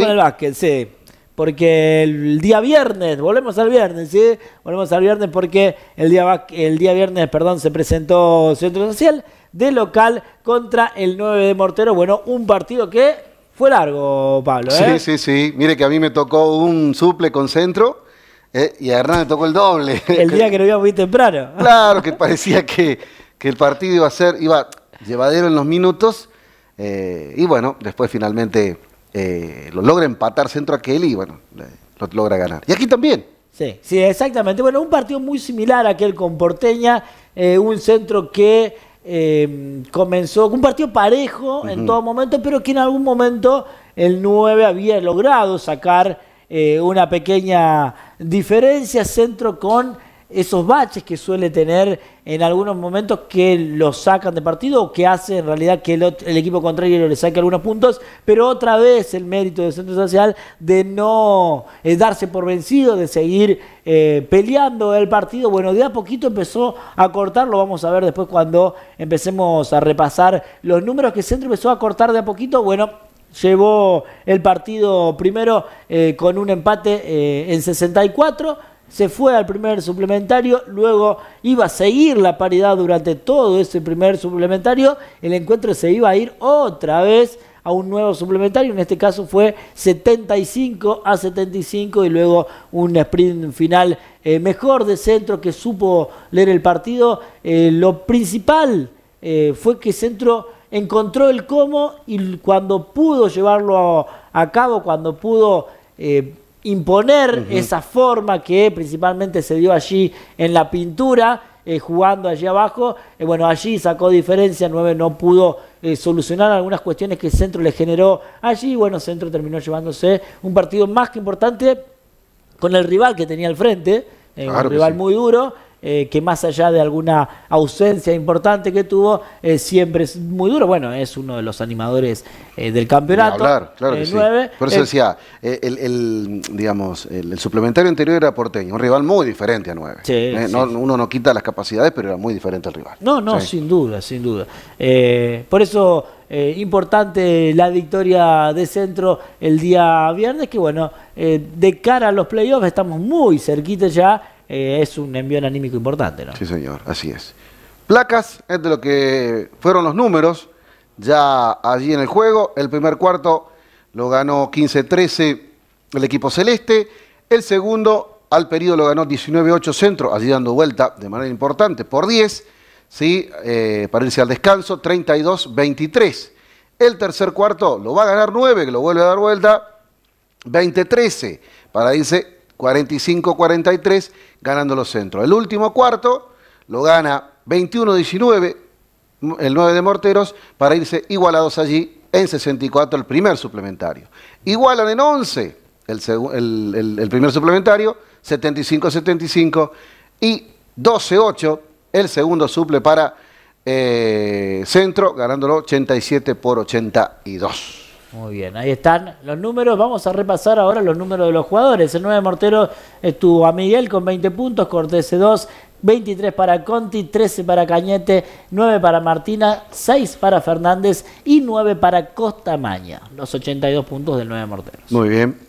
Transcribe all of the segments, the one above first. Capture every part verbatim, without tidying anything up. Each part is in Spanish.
con el básquet, sí. Porque el día viernes, volvemos al viernes, ¿sí? Volvemos al viernes porque el día, el día viernes, perdón, se presentó Centro Social de local contra el nueve de Mortero. Bueno, un partido que fue largo, Pablo, ¿eh? Sí, sí, sí. Mire que a mí me tocó un suple con Centro eh, y a Hernán le tocó el doble. El día que lo vimos muy temprano. Claro, que parecía que, que el partido iba a ser, iba llevadero en los minutos eh, y bueno, después finalmente... Eh, lo logra empatar Centro aquel y bueno, lo logra ganar. Y aquí también. Sí, sí, exactamente. Bueno, un partido muy similar a aquel con Porteña, eh, un Centro que eh, comenzó, un partido parejo uh-huh. en todo momento, pero que en algún momento el nueve había logrado sacar eh, una pequeña diferencia. Centro con esos baches que suele tener en algunos momentos que lo sacan de partido o que hace en realidad que el, el equipo contrario le saque algunos puntos, pero otra vez el mérito de Centro Social de no eh, darse por vencido, de seguir eh, peleando el partido. Bueno, de a poquito empezó a cortar, lo vamos a ver después cuando empecemos a repasar los números que Centro empezó a cortar de a poquito. Bueno, llevó el partido primero eh, con un empate eh, en sesenta y cuatro, se fue al primer suplementario, luego iba a seguir la paridad durante todo ese primer suplementario, el encuentro se iba a ir otra vez a un nuevo suplementario, en este caso fue setenta y cinco a setenta y cinco y luego un sprint final eh, mejor de Centro que supo leer el partido. Eh, lo principal eh, fue que Centro encontró el cómo y cuando pudo llevarlo a, a cabo, cuando pudo... Eh, imponer uh-huh. esa forma que principalmente se dio allí en la pintura, eh, jugando allí abajo, eh, bueno, allí sacó diferencia, nueve no pudo eh, solucionar algunas cuestiones que Centro le generó allí, bueno, Centro terminó llevándose un partido más que importante con el rival que tenía al frente, eh, claro un rival sí. muy duro, eh, que más allá de alguna ausencia importante que tuvo, eh, siempre es muy duro. Bueno, es uno de los animadores eh, del campeonato. Hablar, claro que eh, sí. nueve. Por eso eh, decía, el, el, digamos, el, el suplementario anterior era Porteño, un rival muy diferente a nueve. Sí, eh, sí, no, sí. Uno no quita las capacidades, pero era muy diferente al rival. No, no, sí. sin duda, sin duda. Eh, por eso, eh, importante la victoria de Centro el día viernes, que bueno, eh, de cara a los playoffs estamos muy cerquita ya. Eh, es un envío anímico importante, ¿no? Sí, señor, así es. Placas es de lo que fueron los números ya allí en el juego. El primer cuarto lo ganó quince trece el equipo celeste. El segundo al periodo lo ganó diecinueve ocho Centro, allí dando vuelta de manera importante por diez, ¿sí? eh, para irse al descanso, treinta y dos veintitrés. El tercer cuarto lo va a ganar nueve, que lo vuelve a dar vuelta, veinte trece, para irse cuarenta y cinco cuarenta y tres, ganando los Centros. El último cuarto lo gana veintiuno diecinueve, el nueve de Morteros, para irse igualados allí en sesenta y cuatro el primer suplementario. Igualan en once el, el, el, el primer suplementario, setenta y cinco setenta y cinco, y doce ocho el segundo suple para eh, Centro, ganándolo ochenta y siete por ochenta y dos. Muy bien, ahí están los números. Vamos a repasar ahora los números de los jugadores. El nueve de Mortero estuvo a Miguel con veinte puntos, Cortés dos, veintitrés para Conti, trece para Cañete, nueve para Martina, seis para Fernández y nueve para Costamaña. Los ochenta y dos puntos del nueve de Mortero. Muy bien.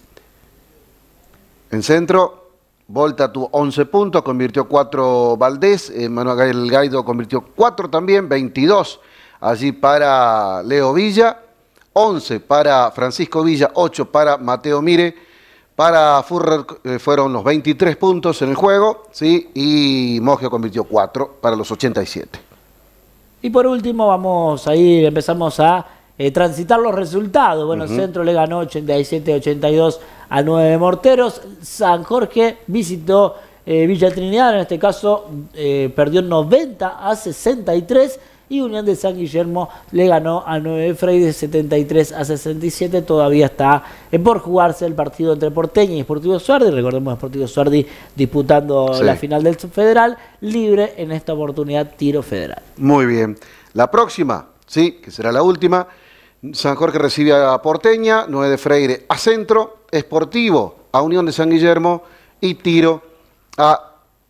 En Centro, Volta tuvo once puntos, convirtió cuatro Valdés, eh, Manuel Gaido convirtió cuatro también, veintidós allí para Leo Villa, once para Francisco Villa, ocho para Mateo Mire. Para Furrer eh, fueron los veintitrés puntos en el juego, ¿sí? Y Mogio convirtió cuatro para los ochenta y siete. Y por último vamos a ir, empezamos a eh, transitar los resultados. Bueno, uh-huh. Centro le ganó ochenta y siete ochenta y dos a nueve de Morteros. San Jorge visitó eh, Villa Trinidad, en este caso eh, perdió noventa a sesenta y tres. Y Unión de San Guillermo le ganó a nueve de Freire setenta y tres a sesenta y siete. Todavía está eh, por jugarse el partido entre Porteña y Sportivo Suardi. Recordemos a Sportivo Suardi disputando sí. la final del Federal. Libre en esta oportunidad tiro federal. Muy bien. La próxima, sí, que será la última. San Jorge recibe a Porteña, nueve de Freire a Centro, Sportivo a Unión de San Guillermo y tiro a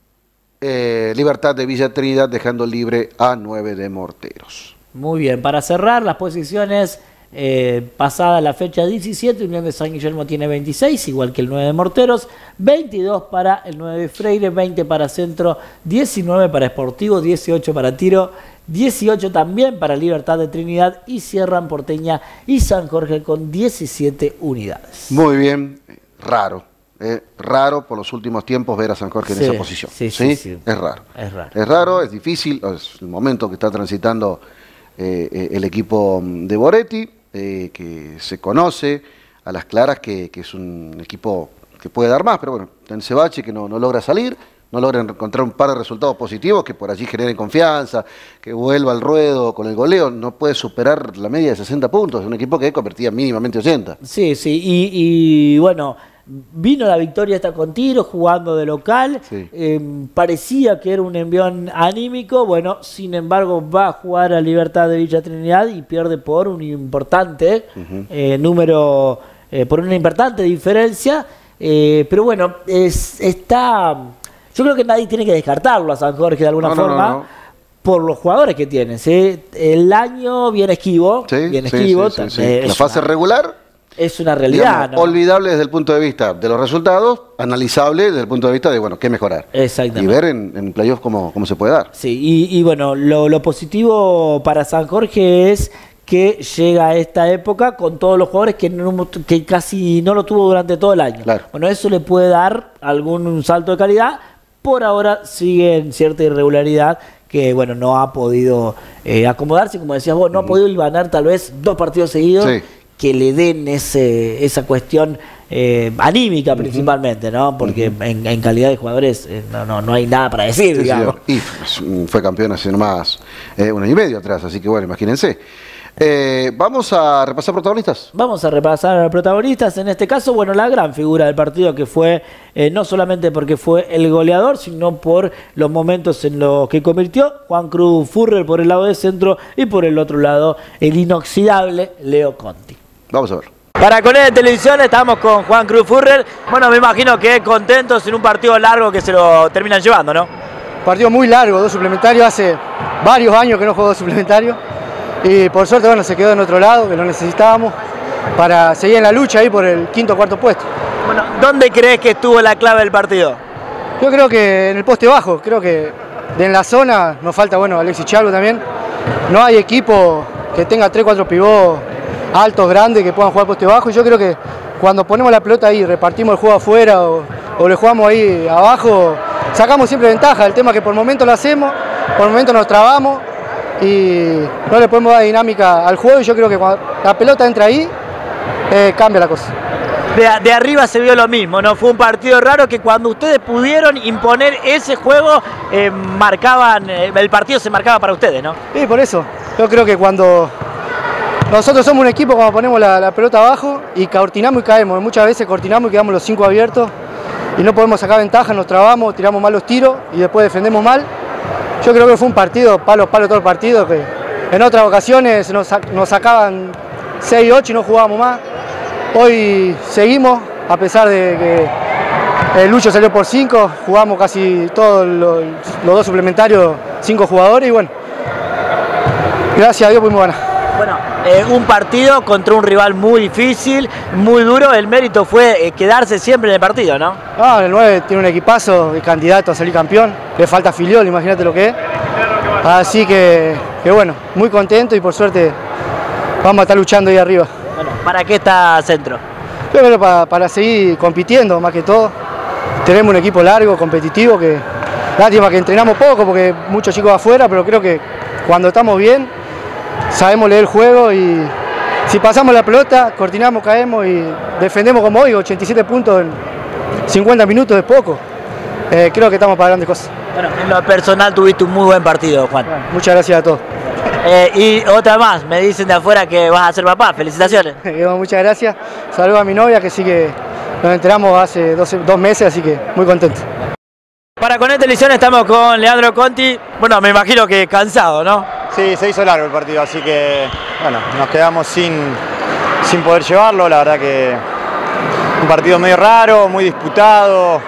Eh, Libertad de Villa Trinidad, dejando libre a nueve de Morteros. Muy bien, para cerrar las posiciones Eh, pasada la fecha diecisiete, Unión de San Guillermo tiene veintiséis, igual que el nueve de Morteros, veintidós para el nueve de Freire, veinte para Centro, diecinueve para Sportivo, dieciocho para Tiro, dieciocho también para Libertad de Trinidad y cierran Porteña y San Jorge con diecisiete unidades. Muy bien, raro. Es raro por los últimos tiempos ver a San Jorge en sí, esa posición. Sí, sí, ¿Sí? sí. Es raro. Es raro. Es raro, es difícil, es el momento que está transitando eh, el equipo de Boretti, eh, que se conoce a las claras que, que es un equipo que puede dar más, pero bueno, en ese bache que no, no logra salir, no logra encontrar un par de resultados positivos que por allí generen confianza, que vuelva al ruedo con el goleo, no puede superar la media de sesenta puntos, es un equipo que convertía mínimamente ochenta. Sí, sí, y, y bueno... Vino la victoria esta con Tiro, jugando de local, Sí. eh, parecía que era un envión anímico, bueno, sin embargo va a jugar a Libertad de Villa Trinidad y pierde por un importante uh-huh. eh, número, eh, por una importante diferencia, eh, pero bueno, es, está, yo creo que nadie tiene que descartarlo a San Jorge de alguna no, forma. No, no, no. Por los jugadores que tiene, ¿sí? El año viene esquivo, sí, viene sí, esquivo, sí, sí, sí. Eh, La fase una... regular es una realidad, digamos, ¿no? Olvidable desde el punto de vista de los resultados, analizable desde el punto de vista de, bueno, qué mejorar. Exactamente. Y ver en, en playoff cómo, cómo se puede dar. Sí, y, y bueno, lo, lo positivo para San Jorge es que llega a esta época con todos los jugadores que, no, que casi no lo tuvo durante todo el año. Claro. Bueno, eso le puede dar algún salto de calidad. Por ahora sigue en cierta irregularidad que, bueno, no ha podido eh, acomodarse, como decías vos, no uh-huh. ha podido ganar tal vez dos partidos seguidos. Sí. Que le den ese, esa cuestión eh, anímica principalmente, ¿no? Porque uh-huh. en, en calidad de jugadores eh, no, no, no hay nada para decir, sí, digamos. Sí, y fue campeón hace nomás eh, un año y medio atrás, así que bueno, imagínense. Eh, Vamos a repasar protagonistas. Vamos a repasar a los protagonistas. En este caso, bueno, la gran figura del partido que fue, eh, no solamente porque fue el goleador, sino por los momentos en los que convirtió Juan Cruz Furrer por el lado de Centro y por el otro lado el inoxidable Leo Conti. Vamos a ver. Para Colé de Televisión estamos con Juan Cruz Furrer. Bueno, me imagino que contentos en un partido largo que se lo terminan llevando, ¿no? Partido muy largo, dos suplementarios. Hace varios años que no juego dos suplementarios. Y por suerte, bueno, se quedó en otro lado, que lo necesitábamos, para seguir en la lucha ahí por el quinto o cuarto puesto. Bueno, ¿dónde crees que estuvo la clave del partido? Yo creo que en el poste bajo. Creo que en la zona nos falta, bueno, Alexis Chalvo también. No hay equipo que tenga tres cuatro pivots altos, grandes, que puedan jugar poste bajo. Y yo creo que cuando ponemos la pelota ahí, repartimos el juego afuera o, o le jugamos ahí abajo, sacamos siempre ventaja. El tema es que por momentos lo hacemos, por momentos nos trabamos y no le podemos dar dinámica al juego. Y yo creo que cuando la pelota entra ahí, eh, cambia la cosa. De, de arriba se vio lo mismo, ¿no? Fue un partido raro que cuando ustedes pudieron imponer ese juego, eh, marcaban, eh, el partido se marcaba para ustedes, ¿no? Sí, por eso. Yo creo que cuando nosotros somos un equipo, cuando ponemos la, la pelota abajo y cortinamos y caemos, muchas veces cortinamos y quedamos los cinco abiertos y no podemos sacar ventaja, nos trabamos, tiramos mal los tiros y después defendemos mal. Yo creo que fue un partido, palo a palo todo el partido, que en otras ocasiones nos, nos sacaban seis ocho y no jugábamos más. Hoy seguimos, a pesar de que el Lucho salió por cinco, jugamos casi todos los, los dos suplementarios, cinco jugadores y bueno, gracias a Dios pudimos ganar. Bueno, eh, un partido contra un rival muy difícil, muy duro, el mérito fue eh, quedarse siempre en el partido, ¿no? No, el nueve tiene un equipazo de candidato a salir campeón, le falta Filiol, imagínate lo que es. Así que, que bueno, muy contento y por suerte vamos a estar luchando ahí arriba. Bueno, ¿para qué está Centro? Yo creo que para, para seguir compitiendo más que todo. Tenemos un equipo largo, competitivo, que lástima que entrenamos poco porque muchos chicos afuera, pero creo que cuando estamos bien sabemos leer el juego y si pasamos la pelota, cortinamos, caemos y defendemos como hoy, ochenta y siete puntos en cincuenta minutos es poco. Eh, creo que estamos para grandes cosas. Bueno, en lo personal tuviste un muy buen partido, Juan. Bueno, muchas gracias a todos. Eh, y otra más, me dicen de afuera que vas a ser papá, felicitaciones. Muchas gracias, saludos a mi novia que sí que nos enteramos hace dos, dos meses, así que muy contento. Para Colé de Televisión estamos con Leandro Conti, bueno, me imagino que cansado, ¿no? Sí, se hizo largo el partido, así que bueno, nos quedamos sin, sin poder llevarlo, la verdad que un partido medio raro, muy disputado,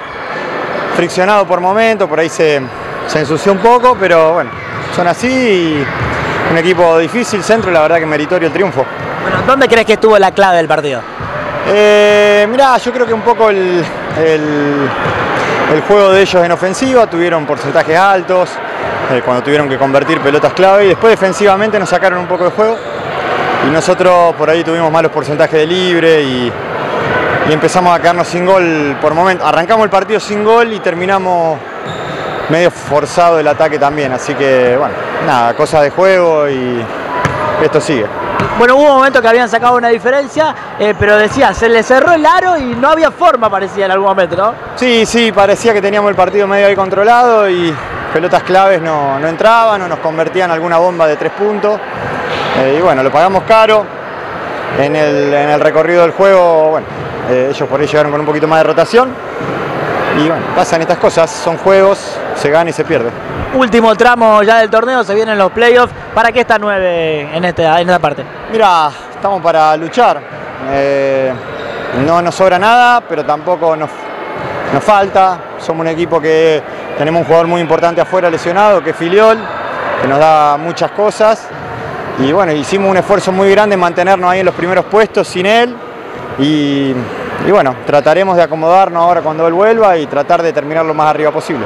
friccionado por momentos, por ahí se, se ensució un poco, pero bueno, son así y un equipo difícil, Centro, la verdad que meritorio el triunfo. Bueno, ¿dónde crees que estuvo la clave del partido? Eh, mirá, yo creo que un poco el, el, el juego de ellos en ofensiva, tuvieron porcentajes altos, eh, cuando tuvieron que convertir pelotas clave, y después defensivamente nos sacaron un poco de juego, y nosotros por ahí tuvimos malos porcentajes de libre, y, y empezamos a quedarnos sin gol por momento. Arrancamos el partido sin gol y terminamos medio forzado el ataque también, así que bueno, nada, cosas de juego y esto sigue. Bueno, hubo un momento que habían sacado una diferencia, eh, pero decía, se le cerró el aro y no había forma, parecía en algún momento, ¿no? Sí, sí, parecía que teníamos el partido medio ahí controlado y pelotas claves no, no entraban o nos convertían en alguna bomba de tres puntos. Eh, y bueno, lo pagamos caro. En el, en el recorrido del juego, bueno, eh, ellos por ahí llegaron con un poquito más de rotación. Y bueno, pasan estas cosas, son juegos, se gana y se pierde. Último tramo ya del torneo, se vienen los playoffs. ¿Para qué está nueve en, este, en esta parte? Mira, estamos para luchar. Eh, no nos sobra nada, pero tampoco nos, nos falta. Somos un equipo que tenemos un jugador muy importante afuera lesionado, que es Filiol, que nos da muchas cosas. Y bueno, hicimos un esfuerzo muy grande en mantenernos ahí en los primeros puestos sin él. Y, y bueno, trataremos de acomodarnos ahora cuando él vuelva y tratar de terminar lo más arriba posible.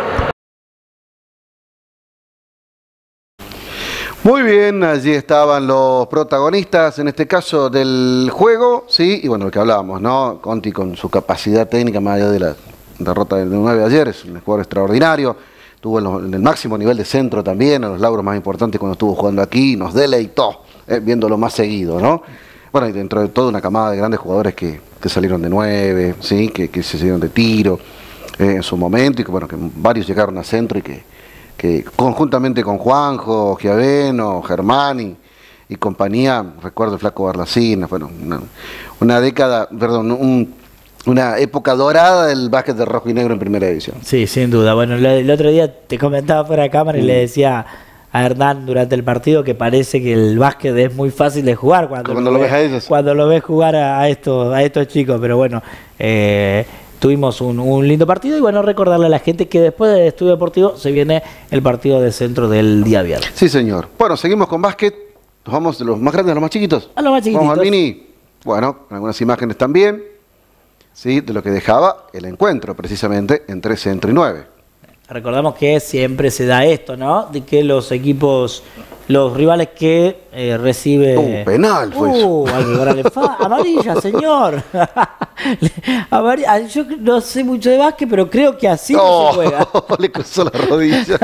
Muy bien, allí estaban los protagonistas, en este caso del juego, sí, y bueno, lo que hablábamos, ¿no? Conti con su capacidad técnica, más allá de la derrota del nueve de ayer, es un jugador extraordinario, estuvo en, los, en el máximo nivel de centro también, en los logros más importantes cuando estuvo jugando aquí, nos deleitó, eh, viéndolo más seguido, ¿no? Bueno, y dentro de toda una camada de grandes jugadores que, que salieron de nueve, sí, que, que se salieron de tiro eh, en su momento, y que bueno, que varios llegaron a centro y que que conjuntamente con Juanjo, Giaveno, Germán y, y compañía, recuerdo el Flaco Barlacín, bueno, una, una década, perdón, un, una época dorada del básquet de rojo y negro en primera división. Sí, sin duda. Bueno, el otro día te comentaba fuera de cámara y mm. le decía a Hernán durante el partido que parece que el básquet es muy fácil de jugar cuando, cuando lo ves a ellos. Cuando lo ves jugar a, a, estos, a estos chicos, pero bueno, eh, tuvimos un, un lindo partido y bueno, recordarle a la gente que después del estudio deportivo se viene el partido de centro del día viernes. Sí, señor. Bueno, seguimos con básquet. Nos vamos de los más grandes a los más chiquitos. A los más chiquititos. Vamos al mini. Bueno, algunas imágenes también, sí, de lo que dejaba el encuentro precisamente entre centro y nueve. Recordamos que siempre se da esto, ¿no? De que los equipos, los rivales que eh, recibe... Uh, penal fue uh, eso. Amarilla, señor. Amarilla. Yo no sé mucho de básquet, pero creo que así no, no se juega. Le cruzó la rodilla.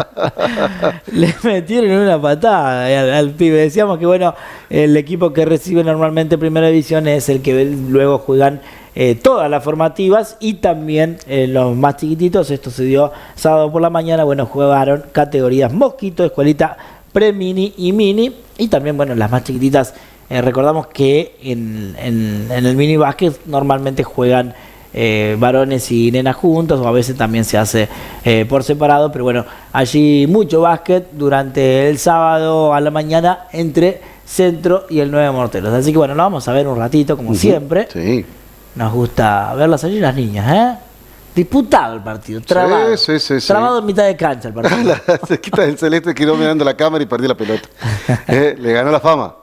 Le metieron una patada al, al pibe. Decíamos que, bueno, el equipo que recibe normalmente primera división es el que luego juegan Eh, todas las formativas y también eh, los más chiquititos. Esto se dio sábado por la mañana. Bueno, jugaron categorías Mosquito, Escuelita Pre-Mini y Mini. Y también, bueno, las más chiquititas. Eh, recordamos que en, en, en el mini básquet normalmente juegan eh, varones y nenas juntos, o a veces también se hace eh, por separado. Pero bueno, allí mucho básquet durante el sábado a la mañana entre Centro y el nueve Morteros. Así que bueno, lo vamos a ver un ratito, como uh-huh. siempre. Sí. Nos gusta verlas allí las niñas, ¿eh? Disputado el partido, trabado. Sí, sí, sí, trabado sí. en mitad de cancha el partido. La cerquita del Celeste quedó mirando la cámara y perdió la pelota. ¿Eh? Le ganó la fama.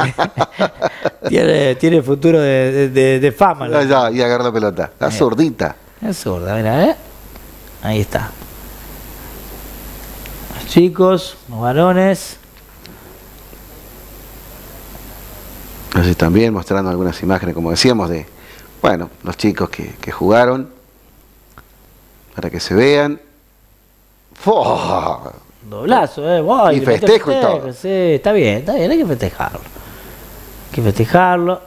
tiene, tiene futuro de, de, de fama. Ya, ya, y agarra la pelota. La eh, zurdita. Es zurda, mira, ¿eh? Ahí está. Los chicos, los varones. Así también mostrando algunas imágenes, como decíamos, de... Bueno, los chicos que, que jugaron, para que se vean. ¡Oh! Doblazo, ¿eh? Wow, y festejo y todo. Sí, está bien, está bien, hay que festejarlo. Hay que festejarlo.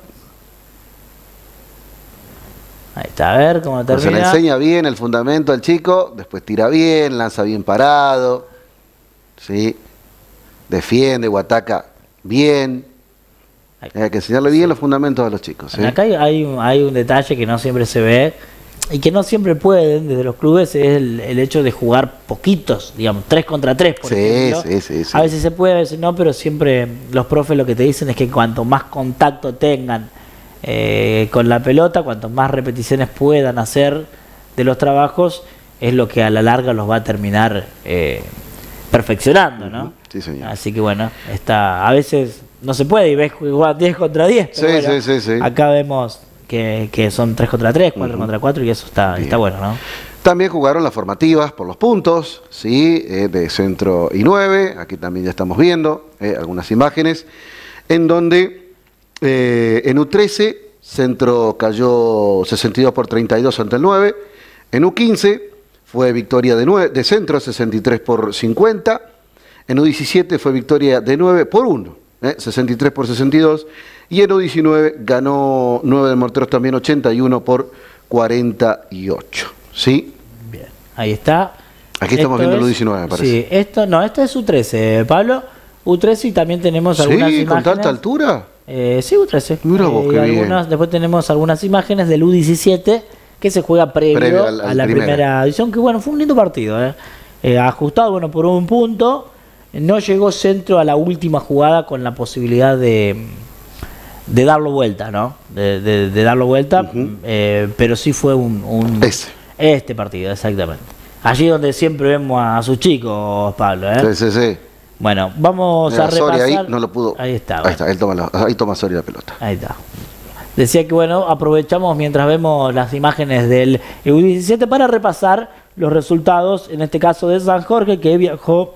Ahí está, a ver cómo termina. Se le enseña bien el fundamento al chico, después tira bien, lanza bien parado, ¿sí? Defiende o ataca bien. Hay que enseñarle bien los fundamentos a los chicos. ¿Sí? Acá hay, hay, un, hay un detalle que no siempre se ve y que no siempre pueden desde los clubes, es el, el hecho de jugar poquitos, digamos, tres contra tres, por sí, ejemplo. Sí, sí, sí. A veces se puede, a veces no, pero siempre los profes lo que te dicen es que cuanto más contacto tengan eh, con la pelota, cuanto más repeticiones puedan hacer de los trabajos, es lo que a la larga los va a terminar eh, perfeccionando, ¿no? sí, señor. Así que bueno, está, a veces no se puede y ves jugar diez contra diez. Sí, bueno, sí, sí, sí. Acá vemos que, que son tres contra tres, cuatro uh-huh. contra cuatro y eso está, está bueno, ¿no? También jugaron las formativas por los puntos, ¿sí? Eh, de centro y nueve. Aquí también ya estamos viendo eh, algunas imágenes en donde eh, en U trece centro cayó sesenta y dos por treinta y dos ante el nueve. En U quince fue victoria de, nueve, de centro sesenta y tres por cincuenta. En U diecisiete fue victoria de nueve por uno, eh, sesenta y tres por sesenta y dos. Y en U diecinueve ganó nueve de Morteros también ochenta y uno por cuarenta y ocho. ¿Sí? Bien, ahí está. Aquí estamos esto viendo es, el U diecinueve, me parece. Sí, esto, no, este es U trece, Pablo. U trece y también tenemos algunas sí, imágenes. ¿con tanta altura? Eh, sí, U trece. Mira vos, eh, qué algunas, bien. Después tenemos algunas imágenes del U diecisiete que se juega previo, previo al, al a la primera. primera edición, que bueno, fue un lindo partido. Eh. Eh, ajustado, bueno, por un punto. No llegó centro a la última jugada con la posibilidad de... de darlo vuelta, ¿no? De, de, de darlo vuelta, uh-huh. eh, pero sí fue un, un Ese. este partido, exactamente. Allí donde siempre vemos a sus chicos, Pablo, ¿eh? Sí, sí, sí. Bueno, vamos Mira, a repasar. Soria ahí no lo pudo. Ahí está. Ahí bueno. está, él toma la, ahí toma Soria la pelota. Ahí está. Decía que bueno, aprovechamos mientras vemos las imágenes del U diecisiete para repasar los resultados, en este caso de San Jorge, que viajó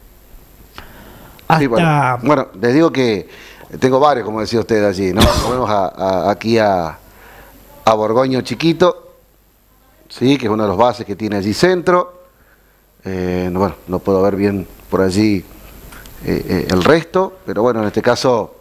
hasta... Sí, bueno. bueno, les digo que tengo varios, como decía usted allí, ¿no? Vamos a, a, aquí a, a Borgoño Chiquito, sí, que es uno de los bases que tiene allí centro. Eh, no, bueno, no puedo ver bien por allí eh, eh, el resto, pero bueno, en este caso,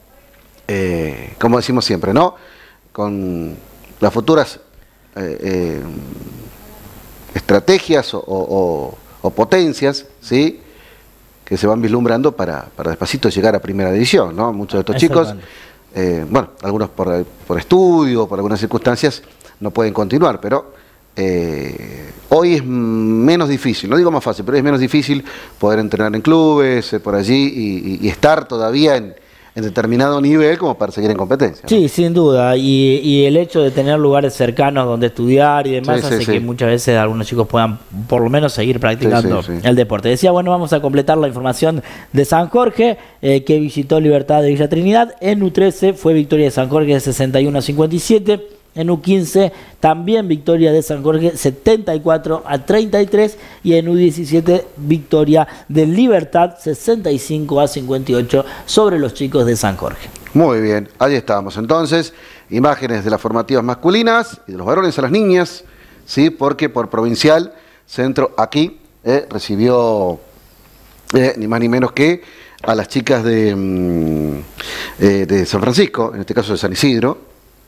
eh, como decimos siempre, ¿no? Con las futuras eh, eh, estrategias o, o, o potencias, ¿sí? Que se van vislumbrando para, para despacito llegar a primera división, ¿no? Muchos de estos chicos, eh, bueno, algunos por, por estudio, por algunas circunstancias, no pueden continuar, pero eh, hoy es menos difícil, no digo más fácil, pero es menos difícil poder entrenar en clubes, eh, por allí, y, y, y estar todavía en, en determinado nivel como para seguir en competencia, ¿no? Sí, sin duda, y, y el hecho de tener lugares cercanos donde estudiar y demás sí, hace sí, que sí. muchas veces algunos chicos puedan por lo menos seguir practicando sí, sí, sí. el deporte. Decía, bueno, vamos a completar la información de San Jorge, eh, que visitó Libertad de Villa Trinidad. En U trece fue victoria de San Jorge de sesenta y uno a cincuenta y siete. En U quince también victoria de San Jorge setenta y cuatro a treinta y tres y en U diecisiete victoria de Libertad sesenta y cinco a cincuenta y ocho sobre los chicos de San Jorge. Muy bien, ahí estamos entonces, imágenes de las formativas masculinas y de los varones a las niñas, sí, porque por provincial Centro aquí eh, recibió eh, ni más ni menos que a las chicas de, mm, eh, de San Francisco, en este caso de San Isidro.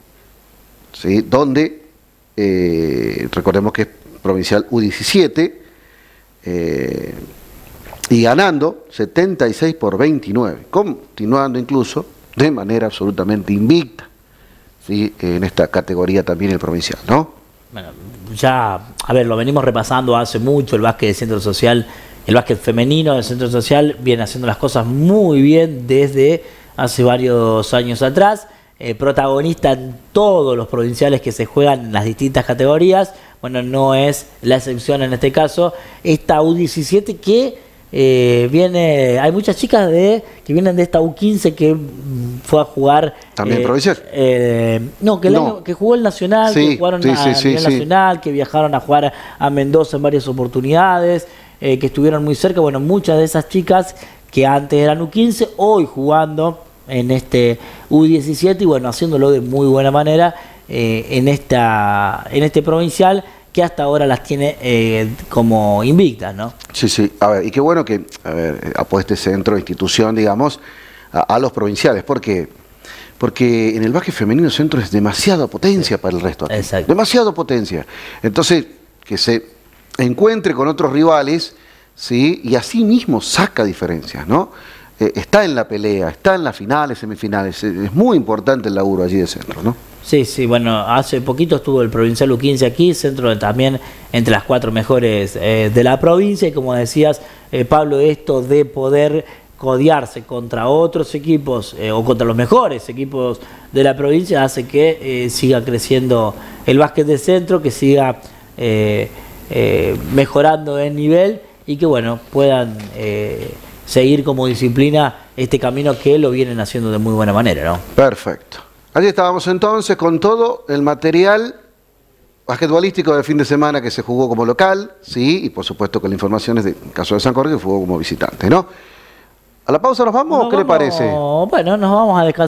¿Sí? Donde, eh, recordemos que es provincial U diecisiete, eh, y ganando setenta y seis por veintinueve, continuando incluso de manera absolutamente invicta, ¿sí? En esta categoría también el provincial, ¿no? Bueno, ya, a ver, lo venimos repasando hace mucho, el básquet del Centro Social, el básquet femenino del Centro Social viene haciendo las cosas muy bien desde hace varios años atrás. Eh, protagonista en todos los provinciales que se juegan en las distintas categorías. Bueno, no es la excepción en este caso. Esta U diecisiete que eh, viene, hay muchas chicas de que vienen de esta U quince que mm, fue a jugar. ¿También eh, provincial? Eh, no, que, el no. Año, que jugó el Nacional, sí, que jugaron sí, a, sí, a sí, nivel sí. nacional, que viajaron a jugar a Mendoza en varias oportunidades, eh, que estuvieron muy cerca. Bueno, muchas de esas chicas que antes eran U quince, hoy jugando en este U diecisiete y bueno, haciéndolo de muy buena manera eh, en esta en este provincial que hasta ahora las tiene eh, como invictas, ¿no? Sí, sí, a ver, y qué bueno que a ver, apueste centro, institución, digamos, a, a los provinciales, porque porque en el básquet femenino centro es demasiada potencia sí. para el resto aquí. Exacto. Demasiada potencia. Entonces, que se encuentre con otros rivales, ¿sí? Y así mismo saca diferencias, ¿no? Está en la pelea, está en las finales, semifinales. Es muy importante el laburo allí de centro, ¿no? Sí, sí, bueno, hace poquito estuvo el Provincial U quince aquí, centro también entre las cuatro mejores eh, de la provincia. Y como decías, eh, Pablo, esto de poder codearse contra otros equipos eh, o contra los mejores equipos de la provincia hace que eh, siga creciendo el básquet de centro, que siga eh, eh, mejorando el nivel y que, bueno, puedan... Eh, seguir como disciplina este camino que lo vienen haciendo de muy buena manera, ¿no? Perfecto. Allí estábamos entonces con todo el material basquetbolístico del fin de semana que se jugó como local, sí, y por supuesto con las informaciones del caso de San Jorge que jugó como visitante, ¿no? ¿A la pausa nos vamos? Nos ¿Qué le vamos- parece? Bueno, nos vamos a descansar.